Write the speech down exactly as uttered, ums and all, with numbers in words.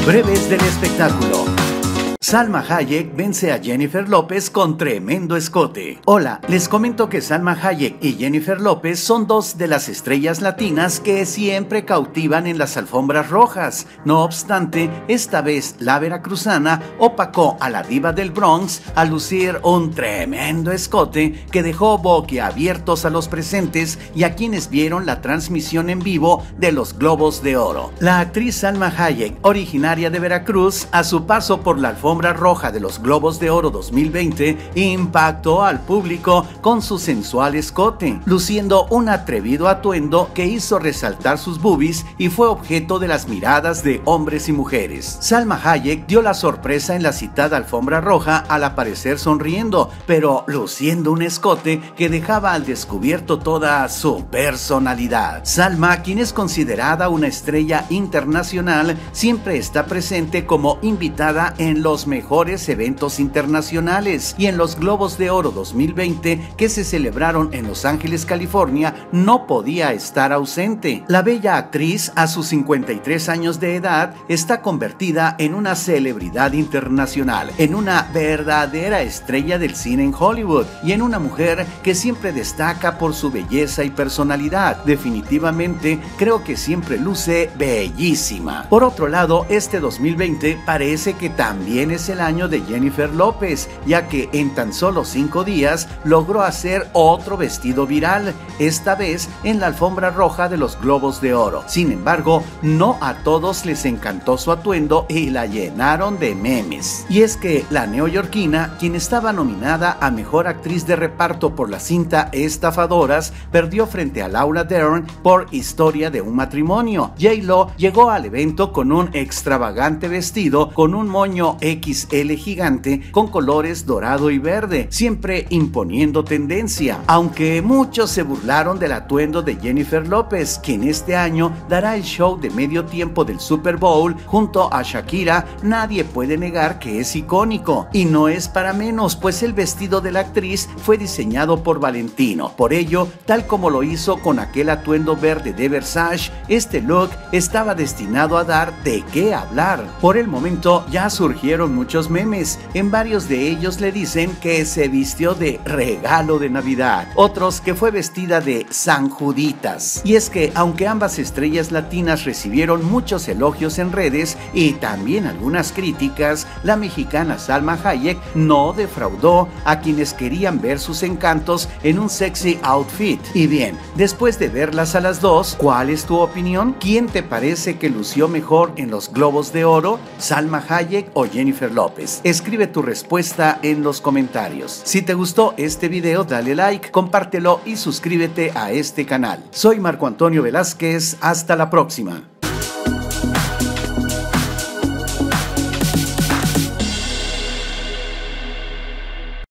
Breves del espectáculo. Salma Hayek vence a Jennifer López con tremendo escote. Hola, les comento que Salma Hayek y Jennifer López son dos de las estrellas latinas que siempre cautivan en las alfombras rojas. No obstante, esta vez la veracruzana opacó a la diva del Bronx al lucir un tremendo escote que dejó boquiabiertos a los presentes y a quienes vieron la transmisión en vivo de los Globos de Oro. La actriz Salma Hayek, originaria de Veracruz, a su paso por la alfombra roja de los Globos de Oro dos mil veinte, impactó al público con su sensual escote, luciendo un atrevido atuendo que hizo resaltar sus boobies y fue objeto de las miradas de hombres y mujeres. Salma Hayek dio la sorpresa en la citada alfombra roja al aparecer sonriendo, pero luciendo un escote que dejaba al descubierto toda su personalidad. Salma, quien es considerada una estrella internacional, siempre está presente como invitada en los mejores eventos internacionales, y en los Globos de Oro dos mil veinte que se celebraron en Los Ángeles, California, no podía estar ausente. La bella actriz, a sus cincuenta y tres años de edad, está convertida en una celebridad internacional, en una verdadera estrella del cine en Hollywood y en una mujer que siempre destaca por su belleza y personalidad. Definitivamente creo que siempre luce bellísima. Por otro lado, este dos mil veinte parece que también es el año de Jennifer López, ya que en tan solo cinco días logró hacer otro vestido viral, esta vez en la alfombra roja de los Globos de Oro. Sin embargo, no a todos les encantó su atuendo y la llenaron de memes. Y es que la neoyorquina, quien estaba nominada a Mejor Actriz de Reparto por la cinta Estafadoras, perdió frente a Laura Dern por Historia de un Matrimonio. J-Lo llegó al evento con un extravagante vestido con un moño X L gigante con colores dorado y verde, siempre imponiendo tendencia, aunque muchos se burlaron del atuendo de Jennifer López, quien este año dará el show de medio tiempo del Super Bowl junto a Shakira. Nadie puede negar que es icónico, y no es para menos, pues el vestido de la actriz fue diseñado por Valentino. Por ello, tal como lo hizo con aquel atuendo verde de Versace, este look estaba destinado a dar de qué hablar. Por el momento ya surgieron muchos memes. En varios de ellos le dicen que se vistió de regalo de Navidad, otros que fue vestida de San Juditas. Y es que aunque ambas estrellas latinas recibieron muchos elogios en redes y también algunas críticas, la mexicana Salma Hayek no defraudó a quienes querían ver sus encantos en un sexy outfit. Y bien, después de verlas a las dos, ¿cuál es tu opinión? ¿Quién te parece que lució mejor en los Globos de Oro, Salma Hayek o Jennifer López? Escribe tu respuesta en los comentarios. Si te gustó este video, dale like, compártelo y suscríbete a este canal. Soy Marco Antonio Velázquez, hasta la próxima.